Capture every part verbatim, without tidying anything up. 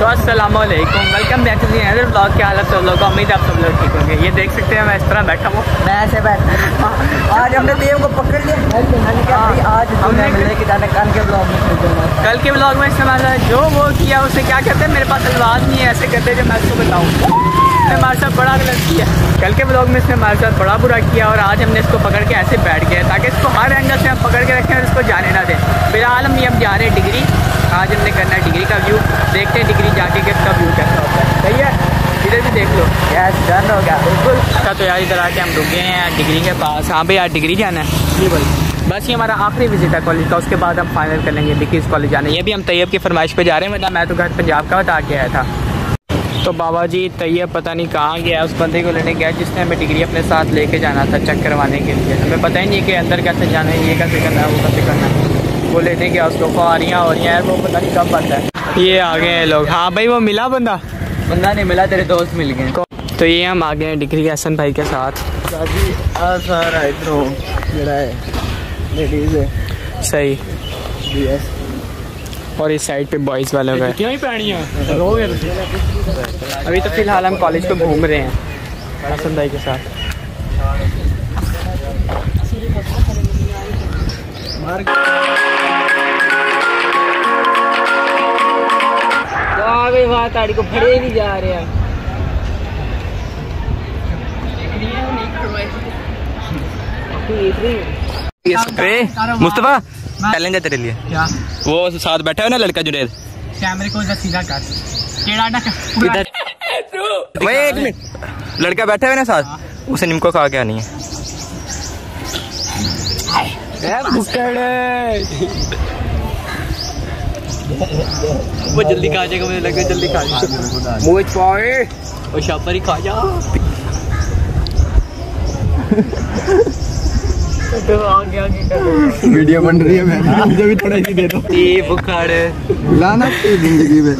तो अस्सलाम वालेकुम, welcome back to the other blog. क्या हाल है सब लोगों का? उम्मीद है आप सब लोग ठीक होंगे। ये देख सकते हैं मैं इस तरह बैठा हूँ, मैं ऐसे बैठा। आज हमने देव को पकड़ लिया। आज हमने लेके जाना कल के ब्लॉग में। कल के ब्लॉग में इस्तेमाल जो वो किया उसे क्या कहते हैं, मेरे पास अल्फाज नहीं है ऐसे कहते हैं जो मैं उसको बताऊँ। इसने हमारे साथ बड़ा गलत किया। कल के ब्लॉग में इसने हमारे साथ बड़ा बुरा किया और आज हमने इसको पकड़ के ऐसे बैठ गए ताकि इसको हर एंगल से हम पकड़ के रखें और इसको जाने ना दें। फिलहाल हम ये अब जा रहे हैं डिग्री। आज हमने करना है डिग्री का व्यू। देखते हैं डिग्री जाके कि इसका व्यू कैसा होता है। सही है, इधर भी देख लो। यस, डन हो गया बिल्कुल। अच्छा तो यार इधर आके हम रुके हैं डिग्री के पास। हाँ भाई यार डिग्री जाना है जी भाई। बस ये हमारा आखिरी विजिट है कॉलेज का, उसके बाद हम फाइनल कर लेंगे डिग्रीज कॉलेज जाना है। ये भी हम तैयब की फरमाइश पे जा रहे हैं, वरना मैं तो घर पंजाब का बता के आया था। तो बाबा जी तैयब पता नहीं कहाँ गया, उस बंदे को लेने गया जिसने हमें डिग्री अपने साथ लेके जाना था चेक करवाने के लिए। हमें पता ही नहीं कि अंदर कैसे जाना है, ये कैसे करना है, वो कैसे करना है। वो लेने गया उसको, ख्वारियाँ हो रही हैं, वो पता नहीं कब आता है। ये आ गए हैं लोग। हाँ भाई वो मिला बंदा? बंदा नहीं मिला, तेरे दोस्त मिल गए। तो ये हम आ गए हैं डिग्री हसन भाई के साथ। सही। और इस साइड पे बॉयज़ वाले गए। अभी तो फिलहाल हम कॉलेज पे घूम रहे हैं हसन भाई के साथ। आगे वहाँ ताड़ी को फड़े नहीं जा रहे हैं। मुस्तफा चैलेंज है तेरे लिए। क्या? वो साथ बैठा है ना लड़का जुनेद, कैमरे को इधर सीधा कर। इधर वही एक मिनट, लड़का बैठा है ना साथ, उसे निम्को खा के आनी है। वो जल्दी खा जाएगा, मुझे लगा जल्दी खा जाएगा। मुझ पाए वो शापर ही खा जा। तो आगे आगे कर वीडियो बन रही है। मैं मुझे भी थोड़ा ही दे दो। ये बुखार लाना जिंदगी में।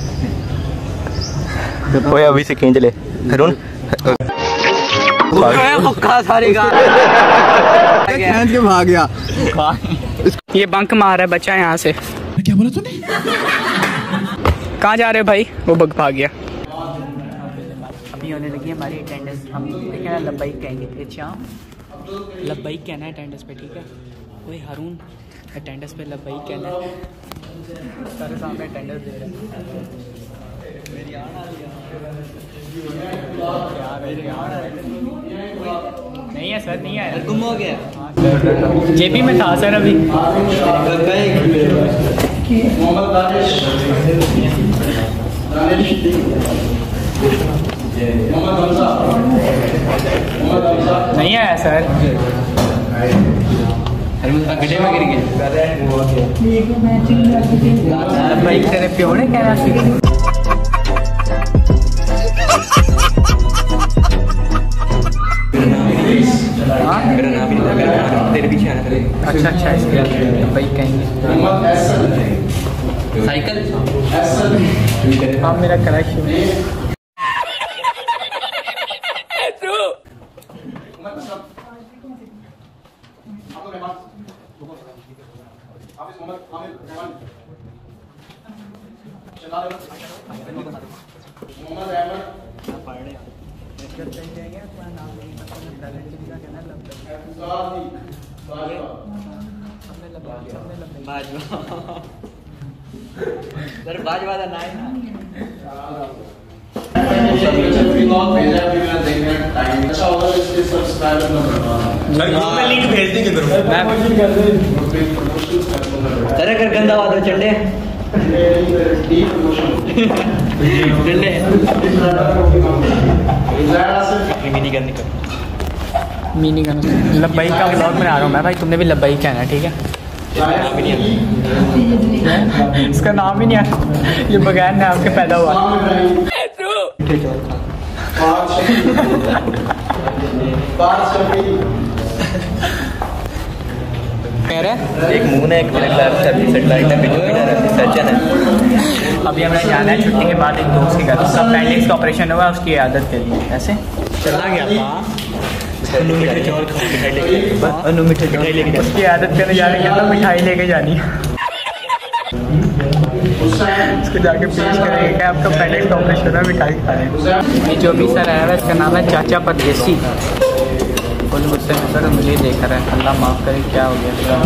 ओए अभी से खींच ले हरून सारी खींच के भाग गया। ये बंक मार है बच्चा यहाँ से। क्या बोला तूने? कहाँ जा रहे हो भाई? वो बग भाग गया। अभी होने लगी हमारी अटेंडेंस। हम देखना लब्बाइक कहेंगे। अच्छा लब्बाइक कहना है अटेंडेंस पे, ठीक है? वही हारून अटेंडेंस पे लब्बाइक कहना है। सारे सामने अटेंडेंस दे रहे हैं। नहीं है सर, नहीं है, गुम हो गया। जेबी में था सर अभी। नहीं है सर, गड्ढे में गिर गए। भाई तेरे प्यो ने कहना सी। मेरा नाम ही नहीं, तेरे पीछे आना करे। अच्छा अच्छा इसलिए भाई कहेंगे। साइकिल हाँ मेरा क्रश है। सर बाजवा ना है ना। लिंक भेज देंगे सर अगर गंदा वादा चंडे मिनी करने का मीनी का लब्बाई का ब्लॉग में आ रहा हूँ मैं भाई। तुमने भी लब्बाई कहना है, ठीक है? इसका नाम ही नहीं है, ये बगैर नाम के पैदा हुआ। एक मून है, एक सेटेलाइट है। अभी हमें जाना है छुट्टी के बाद एक दोस्त के घर। उसका अपेंडिक्स का ऑपरेशन हुआ, उसकी आदत के लिए ऐसे चला गया। अनु मीठे चावल खाओ, मिठाई लेके अनु मीठे चावल लेके उसकी आदत करने जाने के अंदर मिठाई लेके जानी है। इसको जाके पेश करेंगे। आपका पेटेंट ऑपरेशन है, मिठाई खा रहे हैं। ये जो भी सर आया है इसका नाम है चाचा परदेसी। कुल गुस्से में सर मुझे देख रहा है, अल्लाह माफ़ करे। क्या हो गया?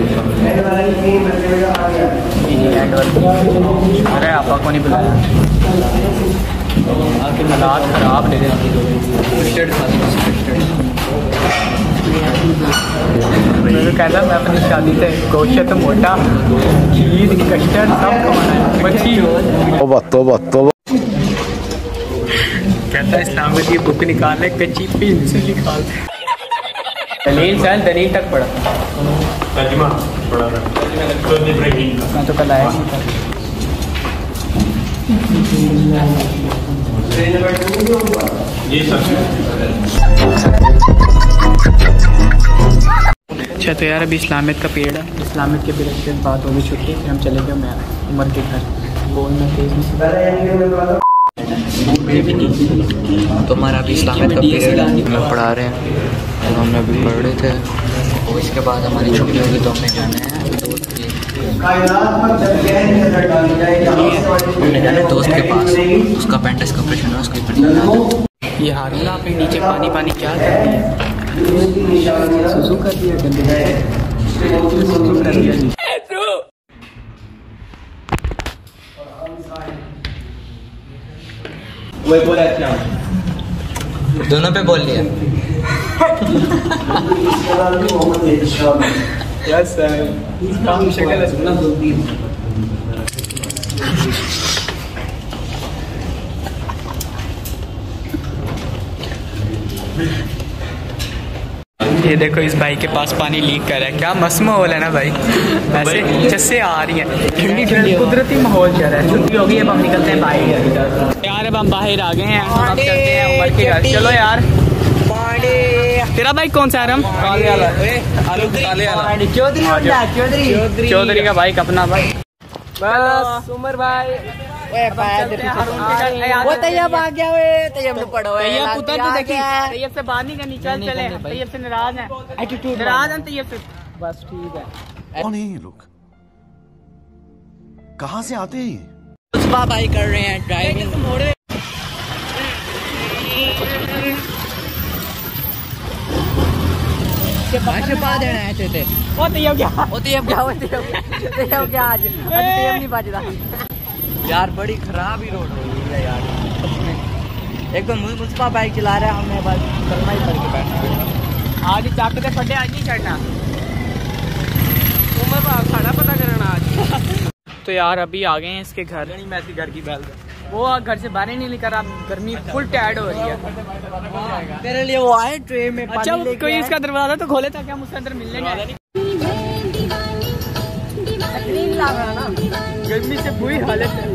अरे आपा को नहीं बुलाया, आपके हालात ख़राब ले रहे मैं कहता मैं अपनी शादी से गोश्त मोटा खीर कस्टर्ड सब खवाना है। मच्छी तोबा तोबा तोबा। कहता इस्लाम की बुक निकालने कच्ची पीन से निकाल दलील सर दलील तक पढ़ा तर्जुमा पढ़ा मैं तो कल आया अच्छा। तो यार अभी इस्लामियत का पेड़ है, इस्लामियत के पेड़ के बाद होगी छुट्टी, फिर हम चले गए मैं उमर के घर। बोलना तेज तो हमारा अभी इस्लामियत का पीरियड में पढ़ा रहे हैं, तो हमने अभी पढ़ रहे थे। और इसके बाद हमारी छुट्टी होगी तो हमने जाना है दोस्त के हमने जाना है दोस्त के पास, उसका अपेंडिक्स का ऑपरेशन है, उसकी पड़ी। ये हारून आपने नीचे पानी पानी क्या कर दिया? सुसु कर दिया, गंदगी सुसु कर दिया। वही बोला दोनों पे बोल लिया। यस सर, काम शक्ल सुनना ये देखो इस भाई के पास पानी लीक कर रहा है। क्या मस्त माहौल है ना भाई, ऐसे जैसे आ रही है ठंडी ठंडी कुदरती माहौल चल रहा है। छुट्टी होगी अब हम निकलते हैं बाहर। यार अब हम बाहर आ गए हैं, अब चलते हैं उमर के घर। चलो यार। तेरा भाई कौन सा है? हम चौधरी चौधरी का भाई अपना भाई। बस उमर भाई वो तैयब आ गया वे तैयब ने पढ़ो है तैयब पुत्र तो देखिए तैयब से बाहर नहीं करनी। चल चले तैयब से नाराज है, एटीट्यूड नाराज है तैयब से। बस ठीक है। कौन है ये लोग, कहाँ से आते हैं? सुबह भाई कर रहे हैं ड्राइविंग। छुपा देना है थे वो तैयब क्या वो तैयब क्या वो तैयब क्या आज आज तैयब नहीं बज रहा यार। बड़ी खराब ही रोड हो रही है यार। एक तो मुस्पा बाइक चला रहा है, हमने बस कलमा ही पढ़ के बैठना। आज चाकू के फटे आज नहीं चढ़ना, उमर खाना पता करना आज। तो यार अभी आ गए हैं इसके घर। मैं इसके घर की बैल वो घर से बाहर ही नहीं निकल रहा, गर्मी फुल टायर्ड हो रही है। तेरे लिए वो आए ट्रेन में। अच्छा कोई इसका दरवाजा तो खोले ताकि हम उसके अंदर मिलने जाए। गर्मी से बुरी हालत है।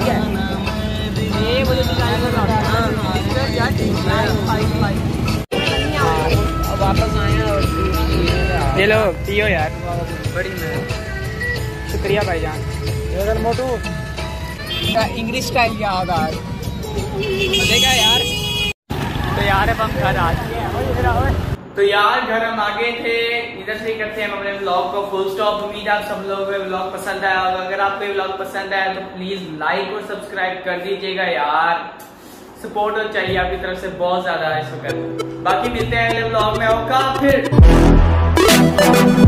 ये मुझे वापस आए। ये लो पियो यार, बड़ी शुक्रिया भाईजान। मोटू इंग्लिश स्टाइल क्या होगा देखा यार। तो यार अब हम घर आ चुके हैं। तो यार घर हम आगे थे, इधर से करते हैं हम अपने व्लॉग को फुल स्टॉप। उम्मीद है आप सब लोगों को व्लॉग पसंद आया होगा। अगर आपको ये व्लॉग पसंद आया तो प्लीज लाइक और सब्सक्राइब कर दीजिएगा यार। सपोर्ट हो चाहिए आपकी तरफ से बहुत ज्यादा इस वक्त। बाकी मिलते हैं अगले व्लॉग में। होगा फिर